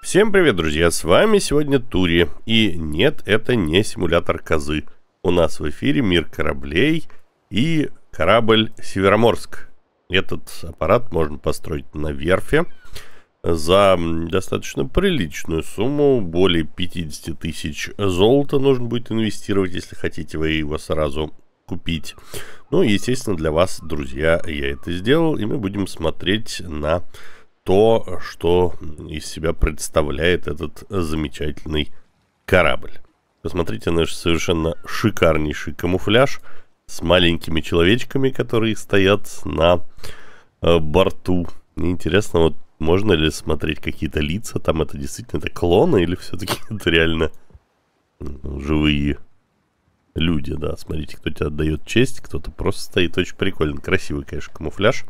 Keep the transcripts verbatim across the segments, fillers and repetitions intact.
Всем привет, друзья, с вами сегодня Тури. И нет, это не симулятор козы. У нас в эфире мир кораблей и корабль Североморск. Этот аппарат можно построить на верфи за достаточно приличную сумму. Более пятьдесят тысяч золота нужно будет инвестировать, если хотите вы его сразу купить. Ну, естественно, для вас, друзья, я это сделал. И мы будем смотреть на то, что из себя представляет этот замечательный корабль. Посмотрите на наш совершенно шикарнейший камуфляж с маленькими человечками, которые стоят на э, борту. Мне интересно, вот можно ли смотреть какие-то лица, там это действительно это клоны или все-таки это реально ну, живые люди, да. Смотрите, кто тебе отдает честь, кто-то просто стоит. Очень прикольно, красивый, конечно, камуфляж.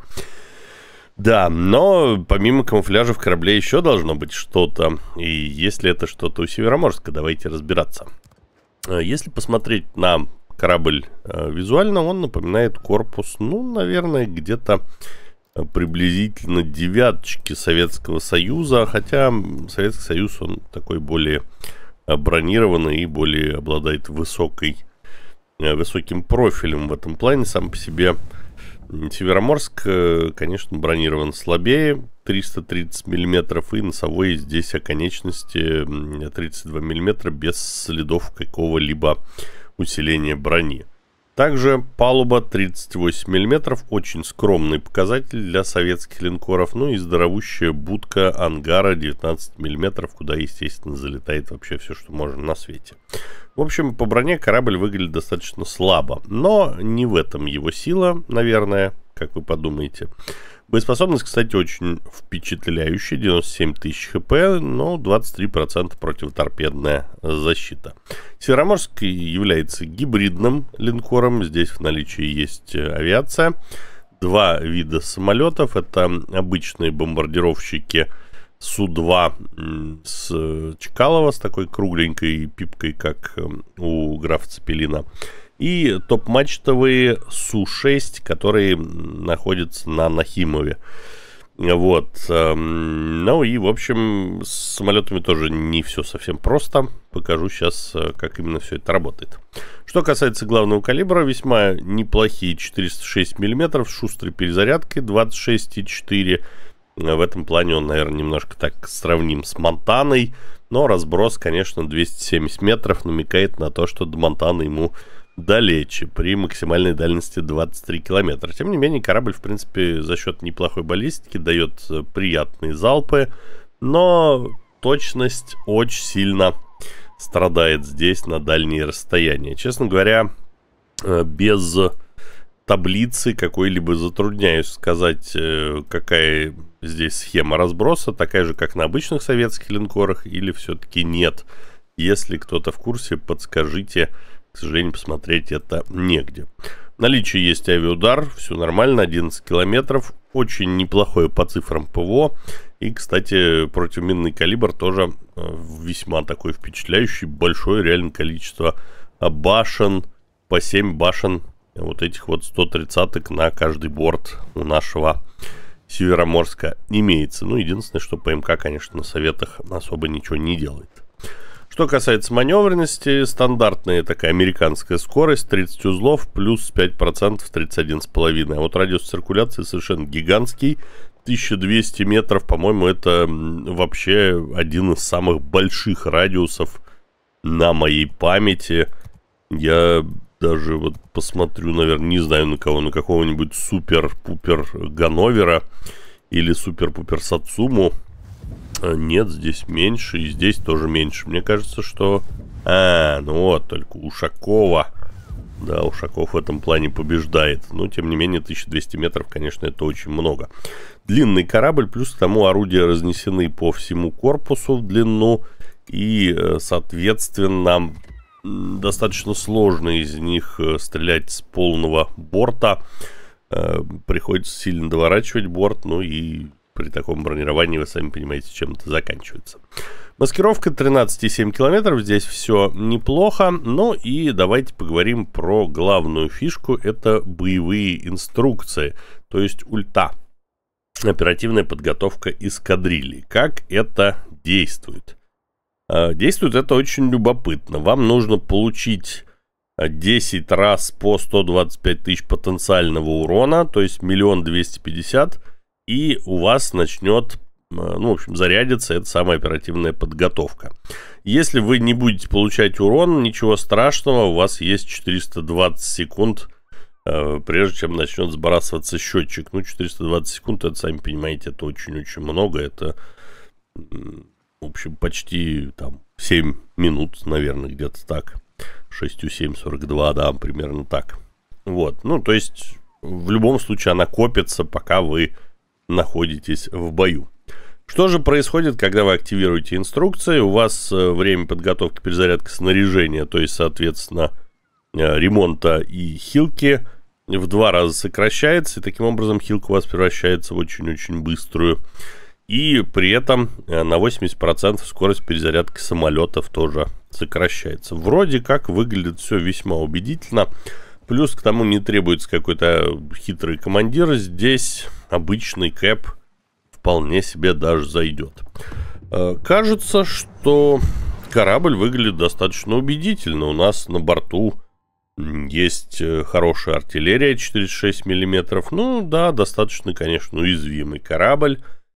Да, но помимо камуфляжа в корабле еще должно быть что-то. И если это что-то у Североморска, давайте разбираться. Если посмотреть на корабль визуально, он напоминает корпус, ну, наверное, где-то приблизительно девяточки Советского Союза. Хотя Советский Союз, он такой более бронированный и более обладает высокой, высоким профилем в этом плане сам по себе. Североморск, конечно, бронирован слабее, триста тридцать миллиметров, и носовой здесь оконечности тридцать два миллиметра без следов какого-либо усиления брони. Также палуба тридцать восемь миллиметров, очень скромный показатель для советских линкоров. Ну и здоровущая будка ангара девятнадцать миллиметров, куда, естественно, залетает вообще все, что можно на свете. В общем, по броне корабль выглядит достаточно слабо, но не в этом его сила, наверное, как вы подумаете. Боеспособность, кстати, очень впечатляющая, девяносто семь тысяч хп, но двадцать три процента противоторпедная защита. Североморск является гибридным линкором, здесь в наличии есть авиация. Два вида самолетов, это обычные бомбардировщики Су два с Чкалова, с такой кругленькой пипкой, как у графа Цепелина. И топ-мачтовые Су шесть, которые находятся на Нахимове. Вот. Ну и, в общем, с самолетами тоже не все совсем просто. Покажу сейчас, как именно все это работает. Что касается главного калибра, весьма неплохие четыреста шесть миллиметров с шустрой перезарядкой двадцать шесть и четыре. В этом плане он, наверное, немножко так сравним с Монтаной. Но разброс, конечно, двести семьдесят метров намекает на то, что до Монтаны ему далече, при максимальной дальности двадцать три километра. Тем не менее, корабль, в принципе, за счет неплохой баллистики дает приятные залпы, но точность очень сильно страдает здесь на дальние расстояния. Честно говоря, без таблицы какой-либо затрудняюсь сказать, какая здесь схема разброса, такая же, как на обычных советских линкорах, или все-таки нет. Если кто-то в курсе, подскажите. К сожалению, посмотреть это негде. В наличии есть авиаудар, все нормально, одиннадцать километров. Очень неплохое по цифрам ПВО. И, кстати, противоминный калибр тоже весьма такой впечатляющий. Большое реально количество башен, по семь башен. Вот этих вот сто тридцаток на каждый борт у нашего Североморска имеется. Ну, единственное, что ПМК, конечно, на советах особо ничего не делает. Что касается маневренности, стандартная такая американская скорость, тридцать узлов, плюс пять процентов, тридцать один с половиной. А вот радиус циркуляции совершенно гигантский, тысяча двести метров, по-моему, это вообще один из самых больших радиусов на моей памяти. Я даже вот посмотрю, наверное, не знаю на кого, на какого-нибудь супер-пупер Ганновера или супер-пупер Сацуму. Нет, здесь меньше, и здесь тоже меньше. Мне кажется, что... А, ну вот, только Ушакова. Да, Ушаков в этом плане побеждает. Но, тем не менее, тысяча двести метров, конечно, это очень много. Длинный корабль, плюс к тому орудия разнесены по всему корпусу в длину. И, соответственно, достаточно сложно из них стрелять с полного борта. Приходится сильно доворачивать борт, ну и... При таком бронировании, вы сами понимаете, чем это заканчивается. Маскировка тринадцать и семь километров. Здесь все неплохо. Ну и давайте поговорим про главную фишку. Это боевые инструкции. То есть ульта. Оперативная подготовка эскадрильи. Как это действует. Действует это очень любопытно. Вам нужно получить десять раз по сто двадцать пять тысяч потенциального урона, то есть миллион двести пятьдесят, и у вас начнет, ну, в общем, зарядиться эта самая оперативная подготовка. Если вы не будете получать урон, ничего страшного, у вас есть четыреста двадцать секунд, прежде чем начнет сбрасываться счетчик. Ну, четыреста двадцать секунд, это, сами понимаете, это очень-очень много, это... В общем, почти там семь минут, наверное, где-то так. шесть семь сорок два, да, примерно так. Вот, ну, то есть, в любом случае она копится, пока вы находитесь в бою. Что же происходит, когда вы активируете инструкции? У вас время подготовки, перезарядки снаряжения, то есть, соответственно, ремонта и хилки в два раза сокращается, и таким образом хилка у вас превращается в очень-очень быструю. И при этом на восемьдесят процентов скорость перезарядки самолетов тоже сокращается. Вроде как выглядит все весьма убедительно. Плюс к тому не требуется какой-то хитрый командир. Здесь обычный кэп вполне себе даже зайдет. Кажется, что корабль выглядит достаточно убедительно. У нас на борту есть хорошая артиллерия четыреста шесть миллиметров. Ну да, достаточно, конечно, уязвимый корабль.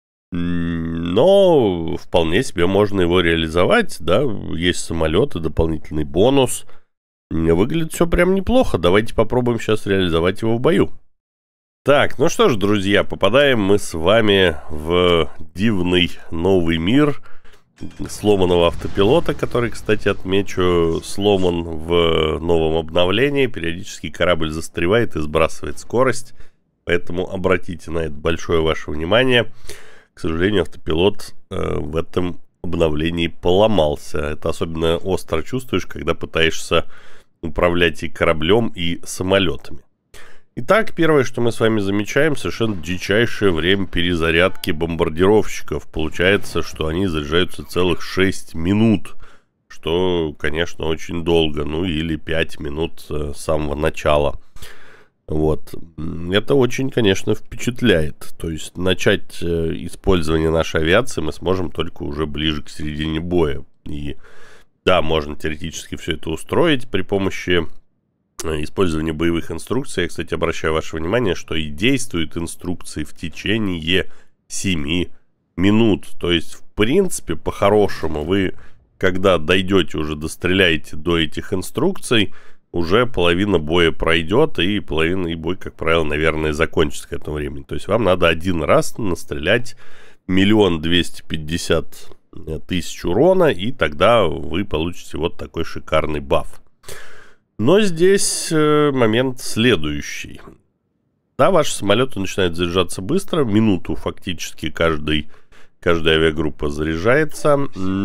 Но вполне себе можно его реализовать, да, есть самолеты, дополнительный бонус. Выглядит все прям неплохо, давайте попробуем сейчас реализовать его в бою. Так, ну что ж, друзья, попадаем мы с вами в дивный новый мир сломанного автопилота, который, кстати, отмечу, сломан в новом обновлении. Периодически корабль застревает и сбрасывает скорость, поэтому обратите на это большое ваше внимание. К сожалению, автопилот э, в этом обновлении поломался. Это особенно остро чувствуешь, когда пытаешься управлять и кораблем, и самолетами. Итак, первое, что мы с вами замечаем, совершенно дичайшее время перезарядки бомбардировщиков. Получается, что они заряжаются целых шесть минут, что, конечно, очень долго. Ну, или пять минут э, с самого начала. Вот. Это очень, конечно, впечатляет. То есть начать э, использование нашей авиации мы сможем только уже ближе к середине боя. И да, можно теоретически все это устроить при помощи э, использования боевых инструкций. Я, кстати, обращаю ваше внимание, что и действуют инструкции в течение семи минут. То есть, в принципе, по-хорошему, вы, когда дойдете, уже достреляете до этих инструкций, уже половина боя пройдет, и половина и бой, как правило, наверное, закончится к этому времени. То есть вам надо один раз настрелять миллион двести пятьдесят тысяч урона, и тогда вы получите вот такой шикарный баф. Но здесь э, момент следующий. Да, ваши самолеты начинают заряжаться быстро, минуту фактически каждый, каждая авиагруппа заряжается,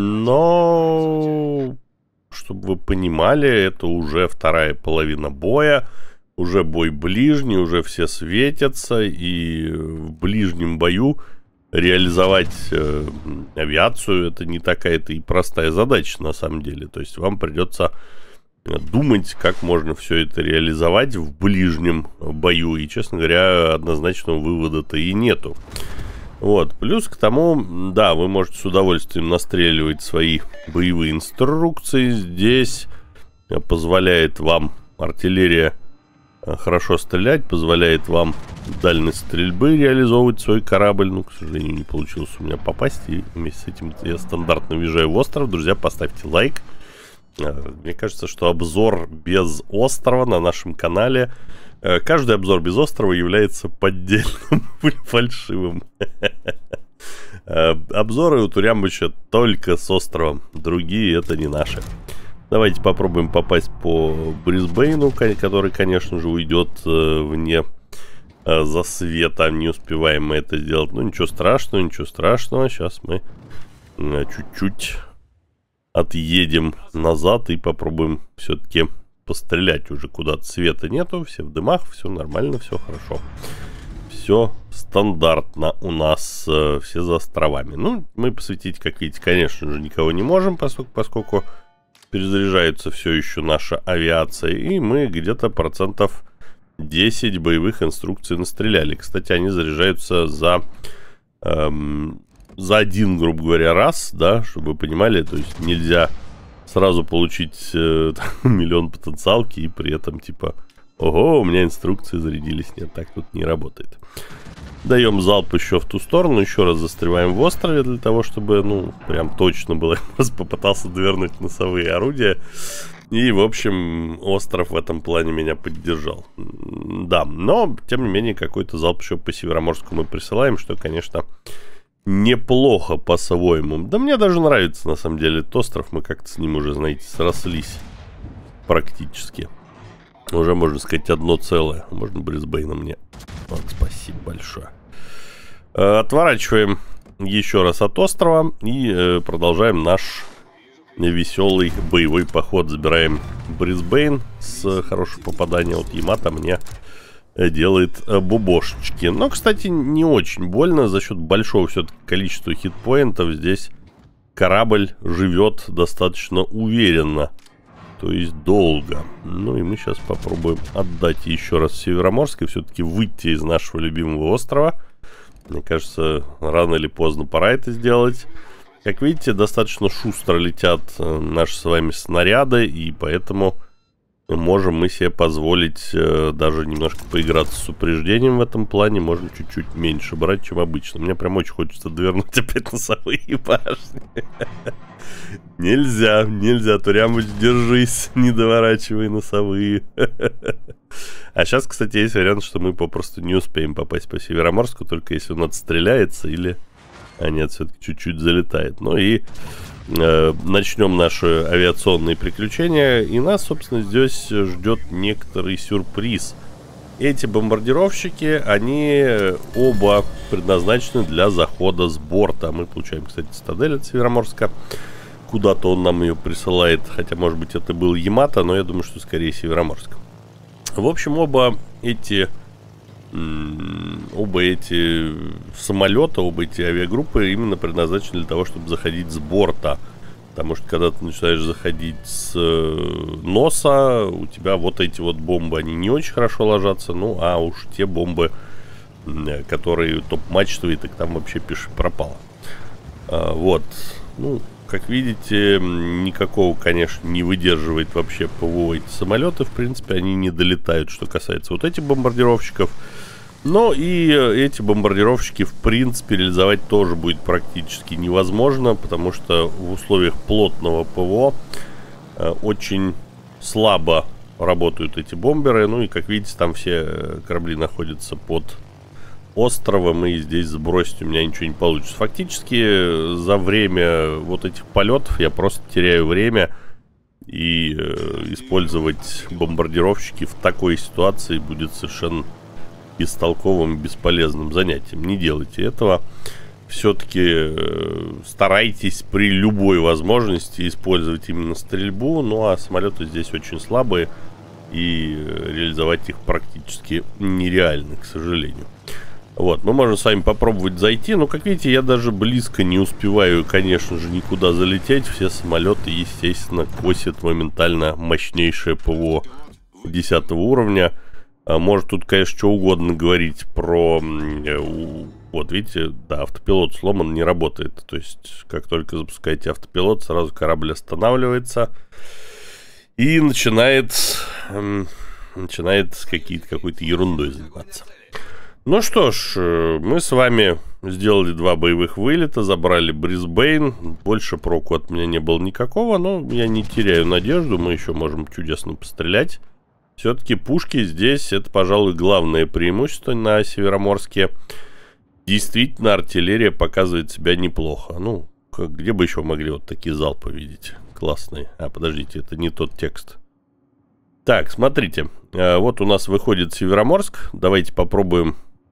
но... Чтобы вы понимали, это уже вторая половина боя, уже бой ближний, уже все светятся, и в ближнем бою реализовать э, авиацию — это не такая-то и простая задача на самом деле. То есть вам придется думать, как можно все это реализовать в ближнем бою, и, честно говоря, однозначного вывода-то и нету. Вот, плюс к тому, да, вы можете с удовольствием настреливать свои боевые инструкции. Здесь позволяет вам артиллерия хорошо стрелять, позволяет вам дальность стрельбы реализовывать свой корабль. Ну, к сожалению, не получилось у меня попасть, и вместе с этим я стандартно въезжаю в остров. Друзья, поставьте лайк. Мне кажется, что обзор без острова на нашем канале... Каждый обзор без острова является поддельным, фальшивым. Обзоры у Турямбыча только с островом. Другие это не наши. Давайте попробуем попасть по Брисбейну, который, конечно же, уйдет вне засвета. Не успеваем мы это сделать. Ну, ничего страшного, ничего страшного. Сейчас мы чуть-чуть отъедем назад и попробуем все-таки... пострелять уже куда-то. Света нету, все в дымах, все нормально, все хорошо. Все стандартно у нас, э, все за островами. Ну, мы посветить, как видите, конечно же, никого не можем, поскольку, поскольку перезаряжается все еще наша авиация. И мы где-то процентов десять боевых инструкций настреляли. Кстати, они заряжаются за эм, за один, грубо говоря, раз, да, чтобы вы понимали, то есть нельзя сразу получить э, миллион потенциалки и при этом типа, ого, у меня инструкции зарядились. Нет, так тут не работает. Даем залп еще в ту сторону, еще раз застреваем в острове для того, чтобы, ну, прям точно было. Я просто попытался довернуть носовые орудия. И, в общем, остров в этом плане меня поддержал. Да, но, тем не менее, какой-то залп еще по Североморску мы присылаем, что, конечно, неплохо по-своему. Да мне даже нравится, на самом деле, этот остров. Мы как-то с ним уже, знаете, срослись практически. Уже, можно сказать, одно целое. Можно Брисбейна мне. Вот, спасибо большое. Отворачиваем еще раз от острова и продолжаем наш веселый боевой поход. Забираем Брисбейн с хорошего попадания. Вот Ямато мне делает бубошечки. Но, кстати, не очень больно. За счет большого все-таки количества хитпоинтов здесь корабль живет достаточно уверенно. То есть долго. Ну и мы сейчас попробуем отдать еще раз Североморск и все-таки выйти из нашего любимого острова. Мне кажется, рано или поздно пора это сделать. Как видите, достаточно шустро летят наши с вами снаряды, и поэтому можем мы себе позволить э, даже немножко поиграться с упреждением в этом плане. Можно чуть-чуть меньше брать, чем обычно. Мне прям очень хочется довернуть опять носовые башни. Нельзя, нельзя, Турямыч, держись, не доворачивай носовые. А сейчас, кстати, есть вариант, что мы попросту не успеем попасть по Североморску, только если он отстреляется или... А нет, все-таки чуть-чуть залетает. Ну и э, начнем наши авиационные приключения. И нас, собственно, здесь ждет некоторый сюрприз. Эти бомбардировщики, они оба предназначены для захода с борта. Мы получаем, кстати, цитадель от Североморска. Куда-то он нам ее присылает. Хотя, может быть, это был Ямато, но я думаю, что скорее Североморск. В общем, оба эти... Оба эти самолета, оба эти авиагруппы именно предназначены для того, чтобы заходить с борта. Потому что когда ты начинаешь заходить с носа, у тебя вот эти вот бомбы, они не очень хорошо ложатся. Ну, а уж те бомбы, которые топ-мачтовые, так там вообще пиши пропало. а, Вот, ну, как видите, никакого, конечно, не выдерживает вообще ПВО эти самолеты. В принципе, они не долетают, что касается вот этих бомбардировщиков. Но и эти бомбардировщики, в принципе, реализовать тоже будет практически невозможно, потому что в условиях плотного ПВО э, очень слабо работают эти бомберы. Ну и, как видите, там все корабли находятся под островом, и здесь сбросить у меня ничего не получится. Фактически за время вот этих полетов я просто теряю время, и э, использовать бомбардировщики в такой ситуации будет совершенно бестолковым, бесполезным занятием. Не делайте этого. Все-таки э, старайтесь при любой возможности использовать именно стрельбу. Ну а самолеты здесь очень слабые, и реализовать их практически нереально, к сожалению. Вот, мы можем с вами попробовать зайти, но, как видите, я даже близко не успеваю, конечно же, никуда залететь. Все самолеты, естественно, косят моментально мощнейшее ПВО десятого уровня. Может тут, конечно, что угодно говорить про... Вот, видите, да, автопилот сломан, не работает. То есть, как только запускаете автопилот, сразу корабль останавливается и начинает... Начинает какие-то, какой-то ерундой заниматься. Ну что ж, мы с вами сделали два боевых вылета, забрали Брисбейн. Больше проку от меня не было никакого, но я не теряю надежду, мы еще можем чудесно пострелять. Все-таки пушки здесь, это, пожалуй, главное преимущество на Североморске. Действительно, артиллерия показывает себя неплохо. Ну, где бы еще могли вот такие залпы видеть? Классные. А, подождите, это не тот текст. Так, смотрите. Вот у нас выходит Североморск. Давайте попробуем...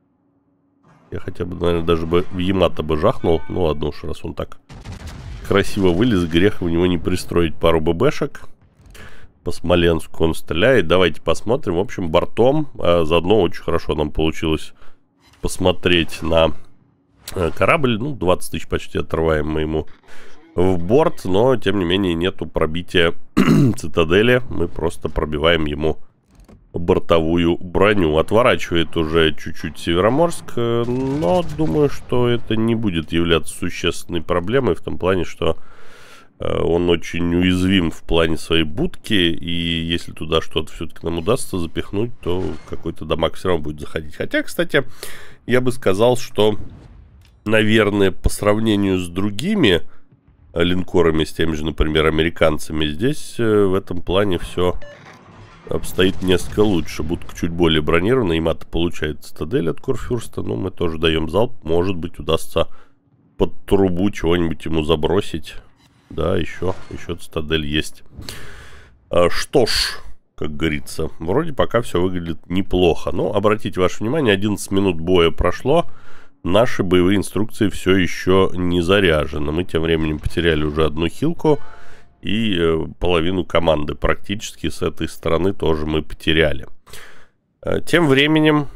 Я хотя бы, наверное, даже бы в Ямато бы жахнул. Ну ладно уж, раз он так красиво вылез, грех в него не пристроить пару ББшек. По Смоленску он стреляет. Давайте посмотрим. В общем, бортом. А заодно очень хорошо нам получилось посмотреть на корабль. Ну, двадцать тысяч почти отрываем мы ему в борт. Но, тем не менее, нету пробития цитадели. Мы просто пробиваем ему бортовую броню. Отворачивает уже чуть-чуть Североморск, но думаю, что это не будет являться существенной проблемой в том плане, что он очень уязвим в плане своей будки, и если туда что-то все-таки нам удастся запихнуть, то какой-то дамаг все равно будет заходить. Хотя, кстати, я бы сказал, что, наверное, по сравнению с другими линкорами, с теми же, например, американцами, здесь в этом плане все обстоит несколько лучше. Будка чуть более бронирована, Ямато получает цитадель от Курфюрста, но мы тоже даем залп, может быть, удастся под трубу чего-нибудь ему забросить. Да, еще, еще цитадель есть. А, что ж, как говорится, вроде пока все выглядит неплохо. Но обратите ваше внимание, одиннадцать минут боя прошло. Наши боевые инструкции все еще не заряжены. Мы тем временем потеряли уже одну хилку. И э, половину команды практически с этой стороны тоже мы потеряли. А, тем временем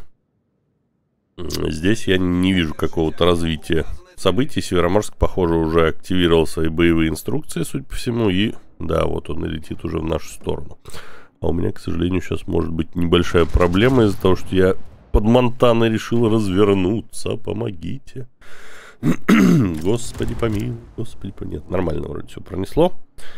здесь я не вижу какого-то развития событий. Североморск, похоже, уже активировал свои боевые инструкции, судя по всему, и да, вот он и летит уже в нашу сторону. А у меня, к сожалению, сейчас может быть небольшая проблема из-за того, что я под Монтаной решил развернуться. Помогите. Господи помилуй, господи помилуй. Нет, нормально вроде все пронесло.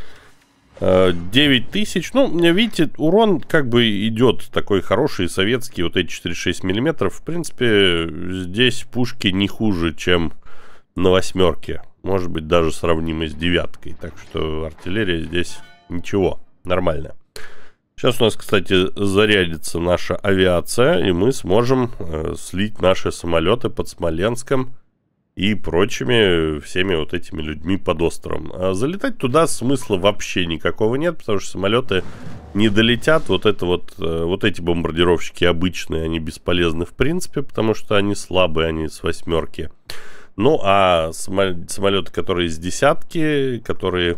девять тысяч. Ну, видите, урон как бы идет такой хороший, советский, вот эти четыре шесть миллиметров. В принципе, здесь пушки не хуже, чем на восьмерке, может быть, даже сравнимы с девяткой. Так что артиллерия здесь ничего, нормально. Сейчас у нас, кстати, зарядится наша авиация, и мы сможем э, слить наши самолеты под Смоленском и прочими всеми вот этими людьми под островом. А залетать туда смысла вообще никакого нет, потому что самолеты не долетят. Вот это вот, э, вот эти бомбардировщики обычные, они бесполезны в принципе, потому что они слабые, они с восьмерки. Ну, а самолеты, которые с десятки, которые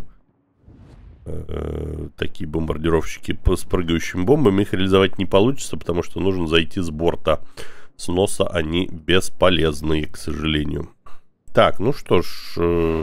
э, такие бомбардировщики с прыгающими бомбами, их реализовать не получится, потому что нужно зайти с борта. С носа они бесполезные, к сожалению. Так, ну что ж, э,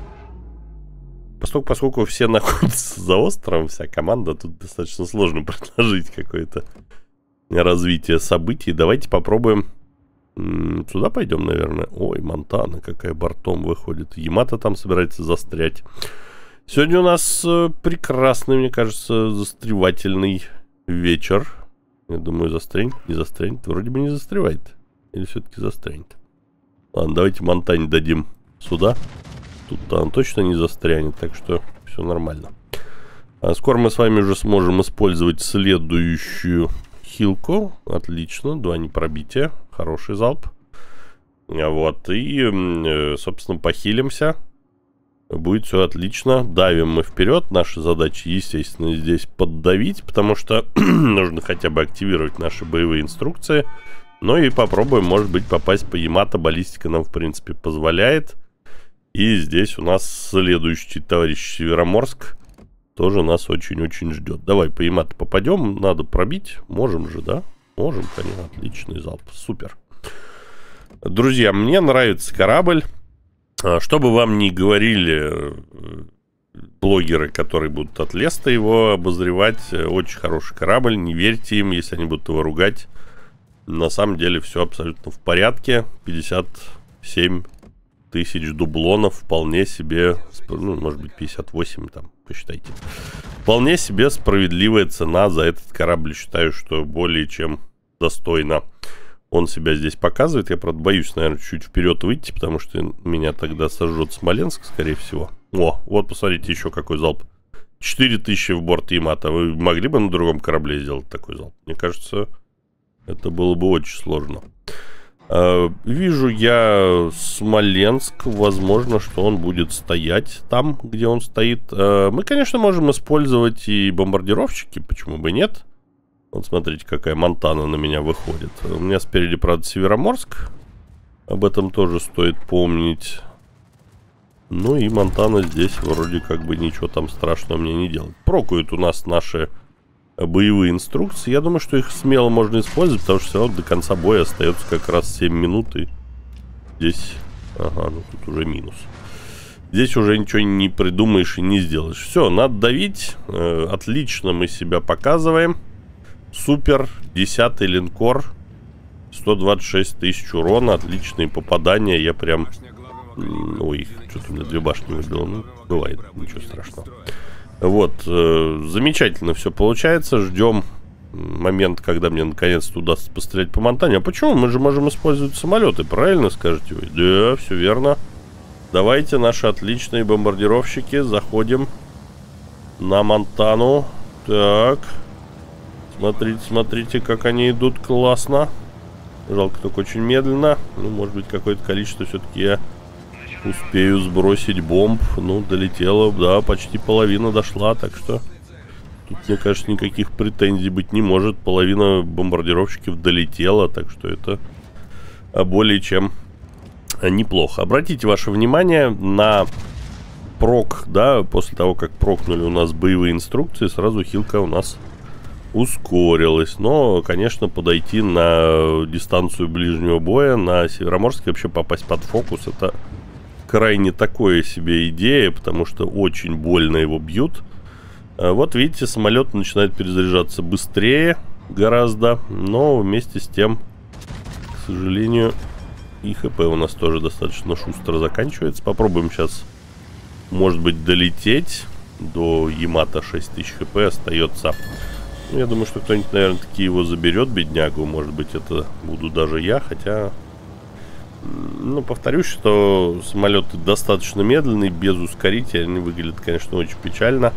поскольку, поскольку все находятся за островом, вся команда, тут достаточно сложно предложить какое-то развитие событий. Давайте попробуем. Сюда пойдем, наверное. Ой, Монтана какая бортом выходит. Ямато там собирается застрять. Сегодня у нас э, прекрасный, мне кажется, застревательный вечер. Я думаю, застрянет, не застрянет. Вроде бы не застревает. Или все-таки застрянет. Ладно, давайте Монтане дадим сюда. Тут-то он точно не застрянет, так что все нормально. А скоро мы с вами уже сможем использовать следующую хилку. Отлично, два непробития. Хороший залп. Вот, и, собственно, похилимся. Будет все отлично. Давим мы вперед. Наша задача, естественно, здесь поддавить, потому что нужно хотя бы активировать наши боевые инструкции. Ну и попробуем, может быть, попасть по Ямато. Баллистика нам, в принципе, позволяет. И здесь у нас следующий товарищ Североморск тоже нас очень-очень ждет. Давай по Ямато попадем. Надо пробить. Можем же, да? Можем, конечно. Отличный залп. Супер. Друзья, мне нравится корабль. Что бы вам ни говорили блогеры, которые будут от Леста его обозревать, очень хороший корабль. Не верьте им, если они будут его ругать. На самом деле все абсолютно в порядке. пятьдесят семь тысяч дублонов вполне себе, ну, может быть, пятьдесят восемь там, посчитайте. Вполне себе справедливая цена за этот корабль. Считаю, что более чем достойно он себя здесь показывает. Я, правда, боюсь, наверное, чуть вперед выйти, потому что меня тогда сожжет Смоленск, скорее всего. О, вот, посмотрите, еще какой залп. четыре тысячи в борт Ямато. Вы могли бы на другом корабле сделать такой залп? Мне кажется, это было бы очень сложно. Вижу я Смоленск. Возможно, что он будет стоять там, где он стоит. Мы, конечно, можем использовать и бомбардировщики. Почему бы нет? Вот смотрите, какая Монтана на меня выходит. У меня спереди, правда, Североморск. Об этом тоже стоит помнить. Ну и Монтана здесь вроде как бы ничего там страшного мне не делает. Прокуют у нас наши боевые инструкции. Я думаю, что их смело можно использовать, потому что все равно до конца боя остается как раз семь минут. И здесь... Ага, ну тут уже минус. Здесь уже ничего не придумаешь и не сделаешь. Все, надо давить. Отлично мы себя показываем. Супер, десятый линкор. сто двадцать шесть тысяч урона, отличные попадания. Я прям... Ой, что-то у меня две башни выбило. Ну, бывает, ничего страшного. Вот, э, замечательно все получается. Ждем момент, когда мне наконец-то удастся пострелять по Монтане. А почему? Мы же можем использовать самолеты, правильно скажете вы? Да, все верно. Давайте, наши отличные бомбардировщики, заходим на Монтану. Так. Смотрите, смотрите, как они идут классно. Жалко, только очень медленно. Ну, может быть, какое-то количество все-таки я успею сбросить бомб. Ну, долетело, да, почти половина дошла, так что тут, мне кажется, никаких претензий быть не может. Половина бомбардировщиков долетела, так что это более чем неплохо. Обратите ваше внимание на прок, да, после того, как прокнули у нас боевые инструкции, сразу хилка у нас ускорилась. Но, конечно, подойти на дистанцию ближнего боя на Североморске, вообще попасть под фокус, это крайне такое себе идея, потому что очень больно его бьют. Вот видите, самолет начинает перезаряжаться быстрее гораздо, но вместе с тем, к сожалению, и ХП у нас тоже достаточно шустро заканчивается. Попробуем сейчас, может быть, долететь до Ямато. Шесть тысяч хп остается. Ну, я думаю, что кто-нибудь, наверное, таки его заберет, беднягу. Может быть, это буду даже я, хотя... Ну, повторюсь, что самолеты достаточно медленные, без ускорителя. Они выглядят, конечно, очень печально.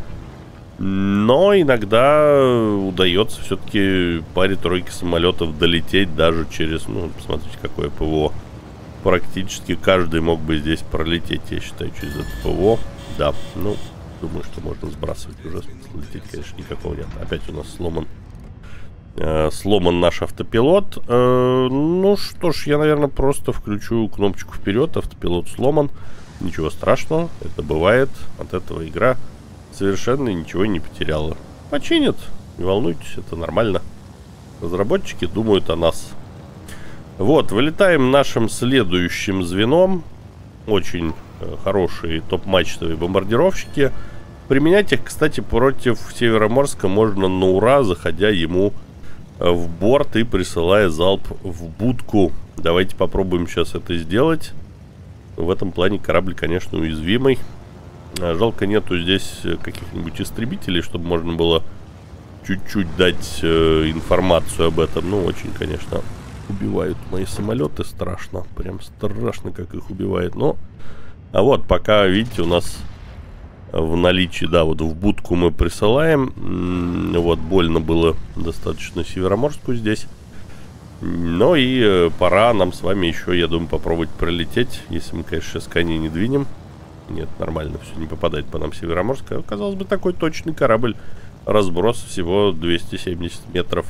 Но иногда удается все-таки паре-тройке самолетов долететь даже через... Ну, посмотрите, какое ПВО. Практически каждый мог бы здесь пролететь, я считаю, через это ПВО. Да, ну, думаю, что можно сбрасывать уже. Лететь, конечно, никакого нет. Опять у нас сломан э, сломан наш автопилот. Э, ну что ж, я, наверное, просто включу кнопочку вперед. Автопилот сломан. Ничего страшного, это бывает. От этого игра совершенно ничего не потеряла. Починят, не волнуйтесь, это нормально. Разработчики думают о нас. Вот, вылетаем нашим следующим звеном. Очень э, хорошие топ-мачтовые бомбардировщики. Применять их, кстати, против Североморска можно на ура, заходя ему в борт и присылая залп в будку. Давайте попробуем сейчас это сделать. В этом плане корабль, конечно, уязвимый. Жалко, нету здесь каких-нибудь истребителей, чтобы можно было чуть-чуть дать э, информацию об этом. Ну, очень, конечно... Убивают мои самолеты, страшно. Прям страшно, как их убивает. Но, а вот, пока, видите, у нас в наличии, да, вот в будку мы присылаем. Вот, больно было достаточно Североморску здесь. Ну и э, пора нам с вами еще, я думаю, попробовать пролететь. Если мы, конечно, сейчас коней не двинем. Нет, нормально, все не попадает по нам Североморск. Казалось бы, такой точный корабль. Разброс всего двести семьдесят метров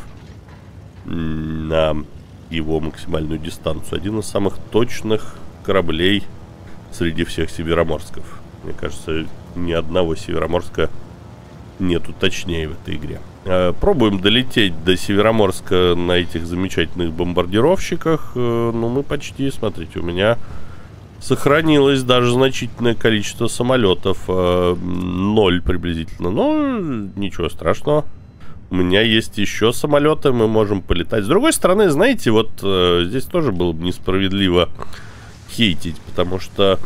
на... его максимальную дистанцию. Один из самых точных кораблей среди всех Североморсков. Мне кажется, ни одного Североморска нету точнее в этой игре. Э, пробуем долететь до Североморска на этих замечательных бомбардировщиках. Э, ну, мы почти, смотрите, у меня сохранилось даже значительное количество самолетов. Э, ноль приблизительно. Но ничего страшного. У меня есть еще самолеты, мы можем полетать. С другой стороны, знаете, вот э, здесь тоже было бы несправедливо хейтить, потому что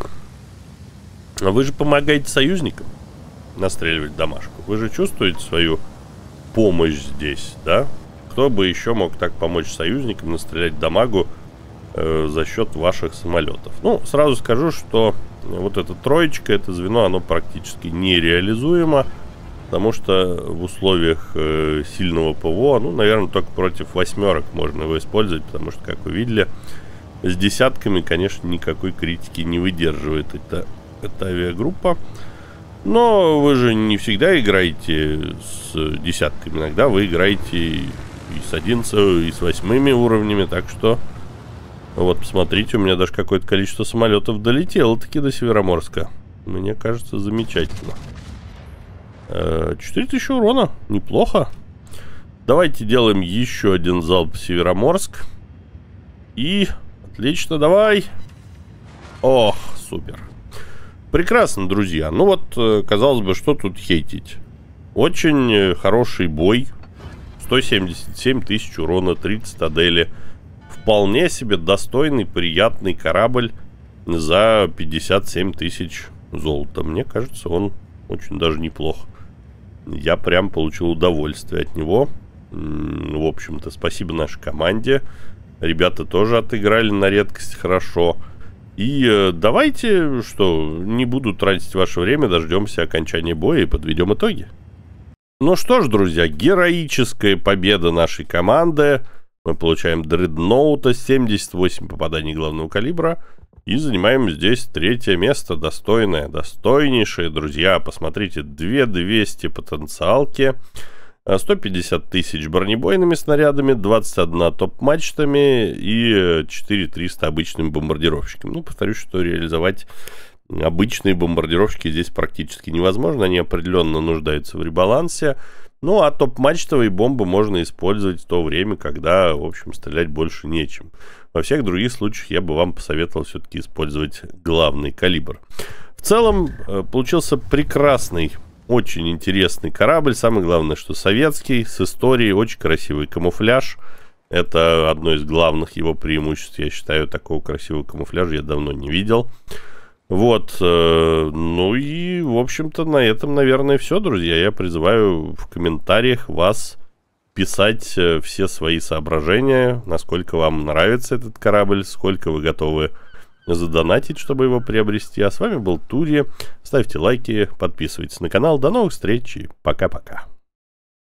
вы же помогаете союзникам настреливать домашку. Вы же чувствуете свою помощь здесь, да? Кто бы еще мог так помочь союзникам настрелять дамагу э, за счет ваших самолетов? Ну, сразу скажу, что вот эта троечка, это звено, оно практически нереализуемо. Потому что в условиях э, сильного ПВО, ну, наверное, только против восьмерок можно его использовать. Потому что, как вы видели, с десятками, конечно, никакой критики не выдерживает эта, эта авиагруппа. Но вы же не всегда играете с десятками. Иногда вы играете и с одиннадцатью, и с восьмыми уровнями. Так что, вот, посмотрите, у меня даже какое-то количество самолетов долетело-таки до Североморска. Мне кажется, замечательно. четыре тысячи урона, неплохо. Давайте делаем еще один залп в Североморск. И, отлично, давай. Ох, супер. Прекрасно, друзья. Ну вот, казалось бы, что тут хейтить. Очень хороший бой. сто семьдесят семь тысяч урона, три цитадели. Вполне себе достойный, приятный корабль за пятьдесят семь тысяч золота. Мне кажется, он очень даже неплох. Я прям получил удовольствие от него. В общем-то, спасибо нашей команде. Ребята тоже отыграли на редкость хорошо. И э, давайте, что, не буду тратить ваше время, дождемся окончания боя и подведем итоги. Ну что ж, друзья, героическая победа нашей команды. Мы получаем дредноута, семьдесят восемь попаданий главного калибра. И занимаем здесь третье место, достойное, достойнейшее, друзья. Посмотрите, две тысячи двести потенциалки, сто пятьдесят тысяч бронебойными снарядами, двадцать одна топ-мачтами и четыре тысячи триста обычными бомбардировщиками. Ну, повторюсь, что реализовать обычные бомбардировщики здесь практически невозможно. Они определенно нуждаются в ребалансе. Ну, а топ-мачтовые бомбы можно использовать в то время, когда, в общем, стрелять больше нечем. Во всех других случаях я бы вам посоветовал все-таки использовать главный калибр. В целом, получился прекрасный, очень интересный корабль. Самое главное, что советский, с историей, очень красивый камуфляж. Это одно из главных его преимуществ. Я считаю, такого красивого камуфляжа я давно не видел. Вот, э, ну и, в общем-то, на этом, наверное, все, друзья. Я призываю в комментариях вас писать э, все свои соображения, насколько вам нравится этот корабль, сколько вы готовы задонатить, чтобы его приобрести. А с вами был Тури. Ставьте лайки, подписывайтесь на канал. До новых встреч и пока-пока.